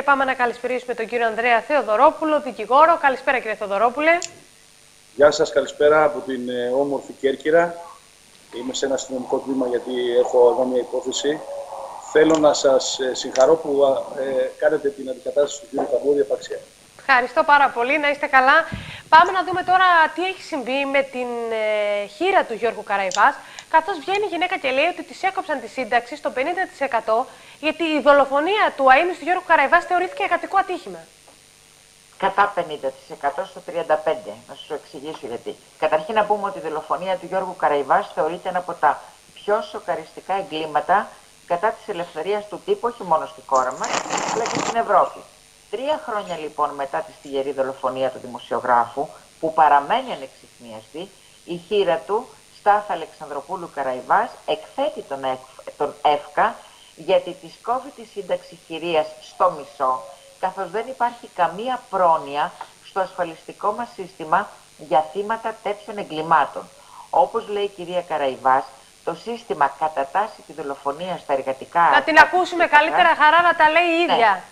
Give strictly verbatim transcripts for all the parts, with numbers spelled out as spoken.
πάμε να καλησπερίσουμε τον κύριο Ανδρέα Θεοδωρόπουλο, δικηγόρο. Καλησπέρα, κύριε Θεοδωρόπουλε. Γεια σας, καλησπέρα από την ε, όμορφη Κέρκυρα. Είμαι σε ένα αστυνομικό τμήμα γιατί έχω εδώ μια υπόθεση. Θέλω να σας ε, συγχαρώ που ε, κάνετε την αντικατάσταση του κύριου Καμπούρη επαξία. Ευχαριστώ πάρα πολύ, να είστε καλά. Πάμε να δούμε τώρα τι έχει συμβεί με την ε, χείρα του Γιώργου Καραϊβάς, καθώς βγαίνει η γυναίκα και λέει ότι της έκοψαν τη σύνταξη στο πενήντα τοις εκατό γιατί η δολοφονία του αείμνηστου Γιώργου Καραϊβάς θεωρήθηκε εργατικό ατύχημα. Κατά πενήντα τοις εκατό στο τριάντα πέντε τοις εκατό. Να σου εξηγήσω γιατί. Καταρχήν να πούμε ότι η δολοφονία του Γιώργου Καραϊβάς θεωρείται ένα από τα πιο σοκαριστικά εγκλήματα κατά της ελευθερίας του τύπου, όχι μόνο στη χώρα μας, αλλά και στην Ευρώπη. Τρία χρόνια λοιπόν μετά τη στιγερή δολοφονία του δημοσιογράφου, που παραμένει ανεξιχνίαστη, η χείρα του, Στάθα Αλεξανδροπούλου Καραϊβάς, εκθέτει τον, ΕΦ, τον ΕΦΚΑ γιατί της κόβει τη σύνταξη χειρίας στο μισό, καθώς δεν υπάρχει καμία πρόνοια στο ασφαλιστικό μας σύστημα για θύματα τέτοιων εγκλημάτων. Όπως λέει η κυρία Καραϊβάς, το σύστημα κατατάσσει τη δολοφονία στα εργατικά... Να την ακούσουμε καλύτερα, χαρά να τα λέει η ίδια. Ναι.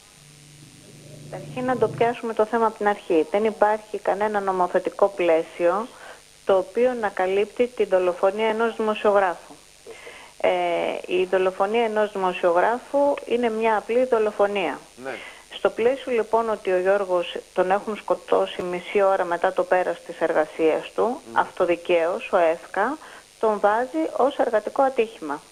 Αρχή να το πιάσουμε το θέμα από την αρχή. Δεν υπάρχει κανένα νομοθετικό πλαίσιο το οποίο να καλύπτει τη δολοφονία ενός δημοσιογράφου. Ε, η δολοφονία ενός δημοσιογράφου είναι μια απλή δολοφονία. Ναι. Στο πλαίσιο λοιπόν ότι ο Γιώργος τον έχουν σκοτώσει μισή ώρα μετά το πέρας της εργασίας του, mm. αυτοδικαίως ο ΕΦΚΑ τον βάζει ως εργατικό ατύχημα.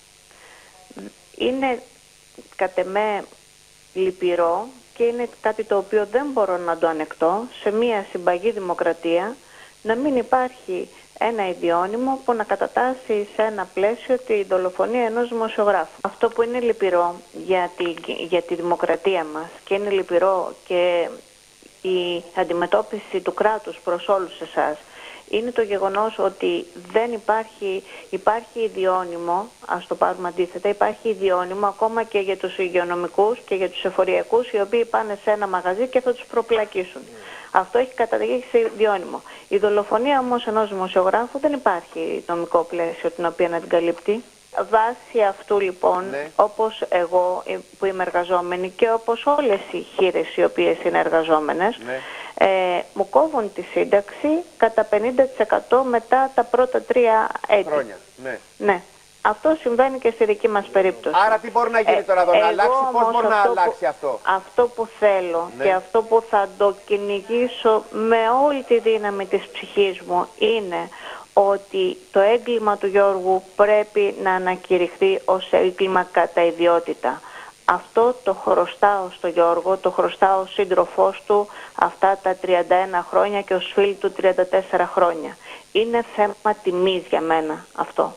Είναι κατ' εμέ λυπηρό και είναι κάτι το οποίο δεν μπορώ να το ανεκτώ σε μια συμπαγή δημοκρατία να μην υπάρχει ένα ιδιώνυμο που να κατατάσσει σε ένα πλαίσιο τη δολοφονία ενός δημοσιογράφου. Αυτό που είναι λυπηρό για τη, για τη δημοκρατία μας και είναι λυπηρό και η αντιμετώπιση του κράτους προς όλους εσάς είναι το γεγονός ότι δεν υπάρχει, υπάρχει ιδιώνυμο, ας το πάρουμε αντίθετα, υπάρχει ιδιώνυμο ακόμα και για τους υγειονομικούς και για τους εφοριακούς οι οποίοι πάνε σε ένα μαγαζί και θα τους προπλακίσουν. Mm. Αυτό έχει καταδείξει σε ιδιώνυμο. Η δολοφονία όμως ενός δημοσιογράφου δεν υπάρχει νομικό πλαίσιο την οποία να την καλύπτει. Βάσει αυτού λοιπόν, ναι. όπως εγώ που είμαι εργαζόμενη και όπως όλες οι χείρες οι οποίες είναι εργαζόμενες, ναι. ε, μου κόβουν τη σύνταξη κατά πενήντα τοις εκατό μετά τα πρώτα τρία έτη. Χρόνια, ναι. ναι. Αυτό συμβαίνει και στη δική μας περίπτωση. Άρα τι μπορεί να γίνει τώρα εδώ, ε, να αλλάξει, πώς μπορεί να αλλάξει που, αυτό. Αυτό που θέλω ναι. και αυτό που θα το κυνηγήσω με όλη τη δύναμη της ψυχής μου είναι ότι το έγκλημα του Γιώργου πρέπει να ανακηρυχθεί ως έγκλημα κατά ιδιότητα. Αυτό το χρωστάω στο Γιώργο, το χρωστάω ως σύντροφός του αυτά τα τριάντα ένα χρόνια και ως φίλη του τριάντα τέσσερα χρόνια. Είναι θέμα τιμής για μένα αυτό.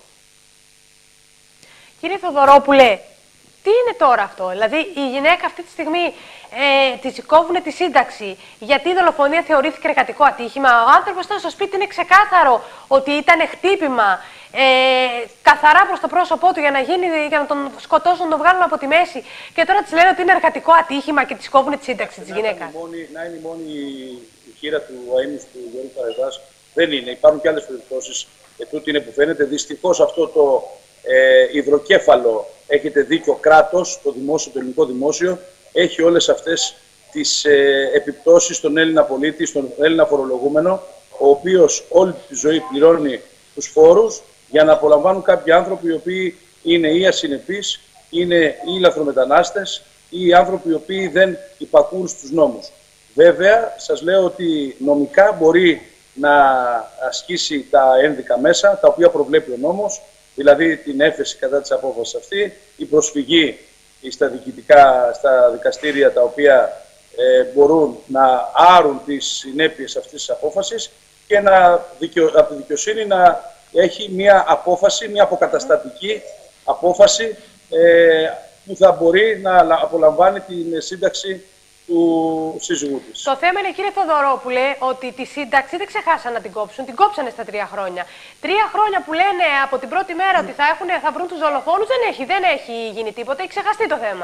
Κύριε Θεοδωρόπουλε, τι είναι τώρα αυτό? Δηλαδή η γυναίκα αυτή τη στιγμή ε, της κόβουνε τη σύνταξη γιατί η δολοφονία θεωρήθηκε εργατικό ατύχημα. Ο άνθρωπος ήταν στο σπίτι, είναι ξεκάθαρο ότι ήταν χτύπημα ε, καθαρά προς το πρόσωπό του για να, γίνει, για να τον σκοτώσουν, να τον βγάλουν από τη μέση. Και τώρα της λένε ότι είναι εργατικό ατύχημα και της κόβουνε τη σύνταξη της γυναίκας. Να είναι μόνη η χείρα του αείμνηστου του Γιώργου Καραϊβάς. Δεν είναι. Υπάρχουν και άλλες περιπτώσεις. Και τούτη είναι που φαίνεται. Δυστυχώς αυτό το ε, υδροκέφαλο, έχετε δίκιο, κράτος, το δημόσιο, το ελληνικό δημόσιο, έχει όλες αυτές τις ε, επιπτώσεις στον Έλληνα πολίτη, στον Έλληνα φορολογούμενο, ο οποίος όλη τη ζωή πληρώνει τους φόρους για να απολαμβάνουν κάποιοι άνθρωποι οι οποίοι είναι ή ασυνεπείς, είναι ή λαθρομετανάστες ή άνθρωποι οι οποίοι δεν υπακούν στους νόμους. Βέβαια, σας λέω ότι νομικά μπορεί να ασκήσει τα ένδικα μέσα, τα οποία προβλέπει ο νόμος, δηλαδή την έφεση κατά της απόφασης αυτή, η προσφυγή στα, διοικητικά, στα δικαστήρια τα οποία ε, μπορούν να άρουν τις συνέπειες αυτής της απόφασης και να, δικαιο, από τη δικαιοσύνη να έχει μια απόφαση, μια αποκαταστατική απόφαση ε, που θα μπορεί να απολαμβάνει την σύνταξη του σύζυγου της. Το θέμα είναι, κύριε Θεοδωρόπουλε, ότι τη σύνταξη δεν ξεχάσαν να την κόψουν. Την κόψανε στα τρία χρόνια. Τρία χρόνια που λένε από την πρώτη μέρα ότι θα, έχουν, θα βρουν τους δολοφόνους, δεν έχει, δεν έχει γίνει τίποτα. Έχει ξεχαστεί το θέμα.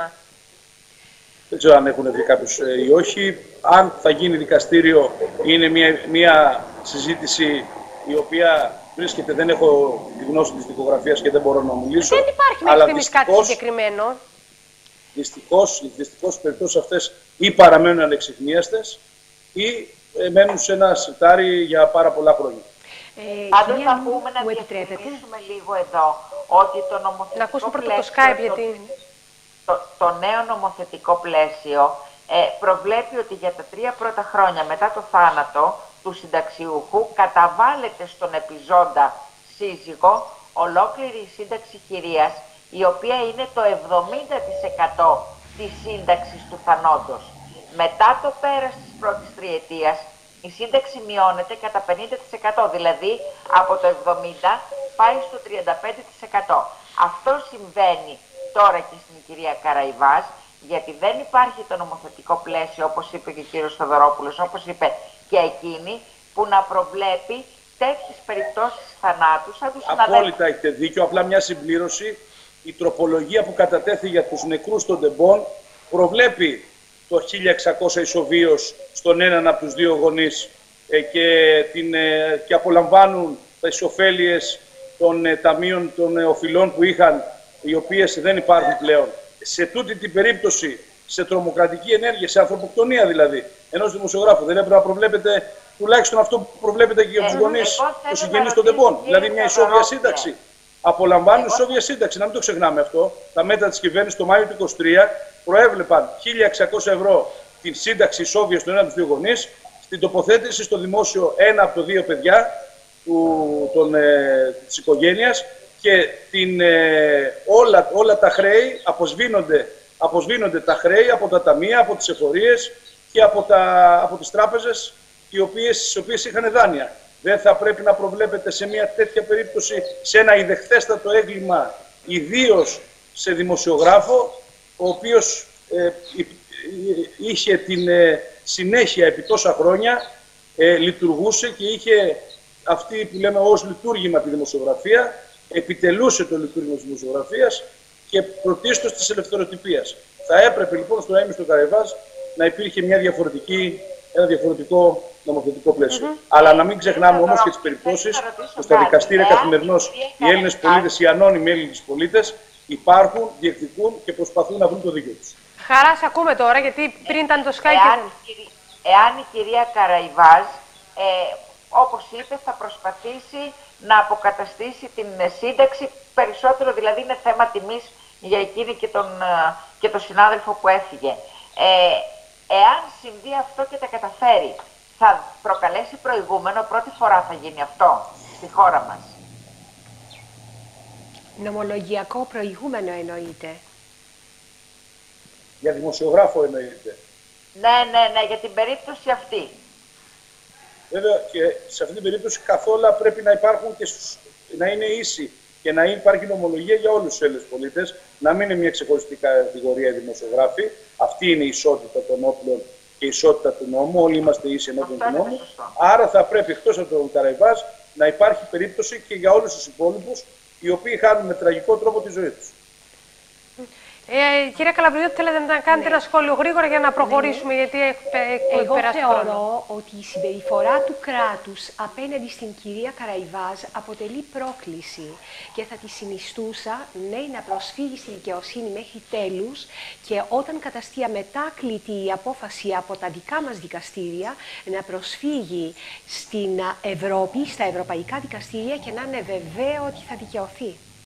Δεν ξέρω αν έχουν βρει κάποιους ή όχι. Αν θα γίνει δικαστήριο, είναι μια, μια συζήτηση η οποία βρίσκεται, δεν έχω τη γνώση της δικογραφίας και δεν μπορώ να μιλήσω. Δεν υπάρχει μέχρι στιγμής κάτι συγκεκριμένο. δυστυχώς, δυστυχώς οι περιπτώσεις αυτές ή παραμένουν ανεξιχνίαστες ή ε, μένουν σε ένα σιτάρι για πάρα πολλά χρόνια. Ε, Πάντως θα πούμε να διευκρινίσουμε λίγο εδώ ότι το νομοθετικό να ακούσουμε πρώτα πλαίσιο, το Skype, γιατί... το, το νέο νομοθετικό πλαίσιο ε, προβλέπει ότι για τα τρία πρώτα χρόνια μετά το θάνατο του συνταξιούχου καταβάλλεται στον επιζώντα σύζυγο ολόκληρη η σύνταξη χειρίας, η οποία είναι το εβδομήντα τοις εκατό της σύνταξης του θανόντος. Μετά το πέρας της πρώτης τριετίας, η σύνταξη μειώνεται κατά πενήντα τοις εκατό, δηλαδή από το εβδομήντα τοις εκατό πάει στο τριάντα πέντε τοις εκατό. Αυτό συμβαίνει τώρα και στην κυρία Καραϊβάς, γιατί δεν υπάρχει το νομοθετικό πλαίσιο, όπως είπε και ο κύριος Θοδωρόπουλος, όπως είπε και εκείνη, που να προβλέπει τέτοιες περιπτώσεις θανάτου σαν τους συναδέλφους. Απόλυτα έχετε δίκιο, απλά μια συμπλήρωση. Η τροπολογία που κατατέθη για τους νεκρούς των τεμπών προβλέπει το χίλια εξακόσια ισοβίως στον έναν από τους δύο γονείς ε, και, την, ε, και απολαμβάνουν τις ωφέλειες των ε, ταμείων των ε, οφειλών που είχαν, οι οποίες δεν υπάρχουν πλέον. Σε τούτη την περίπτωση, σε τρομοκρατική ενέργεια, σε ανθρωποκτονία δηλαδή, ενός δημοσιογράφου, δεν έπρεπε να προβλέπετε τουλάχιστον αυτό που προβλέπετε και για τους γονείς, τους συγγενείς των τεμπών, δηλαδή μια ισόβια σύνταξη. Απολαμβάνουν ισόβια σύνταξη, να μην το ξεχνάμε αυτό. Τα μέτρα της κυβέρνησης το Μάιο του είκοσι τρία προέβλεπαν χίλια εξακόσια ευρώ την σύνταξη ισόβια στον ένα από τους δύο γονείς, στην τοποθέτηση στο δημόσιο ένα από τα δύο παιδιά του, των, ε, της οικογένειας και την, ε, όλα, όλα τα χρέη αποσβήνονται, αποσβήνονται τα χρέη από τα ταμεία, από τις εφορίες και από, τα, από τις τράπεζες οι οποίες, στις οποίες είχαν δάνεια. Δεν θα πρέπει να προβλέπετε σε μια τέτοια περίπτωση, σε ένα ιδεχθέστατο έγκλημα, ιδίως σε δημοσιογράφο, ο οποίος ε, είχε την ε, συνέχεια επί τόσα χρόνια, ε, λειτουργούσε και είχε αυτή που λέμε ως λειτουργήμα τη δημοσιογραφία, επιτελούσε το λειτουργήμα της δημοσιογραφίας και πρωτίστως της ελευθεροτυπίας. Θα έπρεπε λοιπόν στο Αείμνηστο Καραϊβάς να υπήρχε μια διαφορετική, ένα διαφορετικό νομοθετικό πλαίσιο. Mm-hmm. Αλλά να μην ξεχνάμε όμως και τις περιπτώσεις που στα δικαστήρια καθημερινώς οι Έλληνες πολίτες, οι ανώνυμοι Έλληνες πολίτες υπάρχουν, διεκδικούν και προσπαθούν να βρουν το δίκαιο τους. Χαρά, σε ακούμε τώρα, γιατί πριν ήταν το Skype. Εάν, εάν η κυρία Καραϊβάς, ε, όπως είπε, θα προσπαθήσει να αποκαταστήσει την σύνταξη, περισσότερο δηλαδή είναι θέμα τιμής για εκείνη και τον, και τον συνάδελφο που έφυγε. Ε, εάν συμβεί αυτό και τα καταφέρει, θα προκαλέσει προηγούμενο, πρώτη φορά θα γίνει αυτό στη χώρα μας. Νομολογιακό προηγούμενο εννοείται. Για δημοσιογράφο εννοείται. Ναι, ναι, ναι, για την περίπτωση αυτή. Βέβαια και σε αυτή την περίπτωση καθόλου πρέπει να υπάρχουν και στους, να είναι ίσοι και να υπάρχει νομολογία για όλους τους Έλληνες πολίτες, να μην είναι μια ξεχωριστή κατηγορία οι δημοσιογράφοι. Αυτή είναι η ισότητα των όπλων και η ισότητα του νόμου. Όλοι είμαστε ίσοι ενώπιον του νόμου. Άρα θα πρέπει εκτός από τον Καραϊβάς να υπάρχει περίπτωση και για όλους τους υπόλοιπους οι οποίοι χάνουν με τραγικό τρόπο τη ζωή τους. Ε, κυρία Καλαβριώτη, θέλετε να κάνετε ναι. ένα σχόλιο γρήγορα για να προχωρήσουμε, ναι. γιατί έχουμε Εγώ περάσει θεωρώ χρόνο. ότι η συμπεριφορά του κράτους απέναντι στην κυρία Καραϊβάς αποτελεί πρόκληση και θα τη συνιστούσα ναι, να προσφύγει στη δικαιοσύνη μέχρι τέλους και όταν καταστεί αμετάκλητη η απόφαση από τα δικά μας δικαστήρια να προσφύγει στην Ευρώπη, στα ευρωπαϊκά δικαστήρια και να είναι βεβαίο ότι θα δικαιωθεί.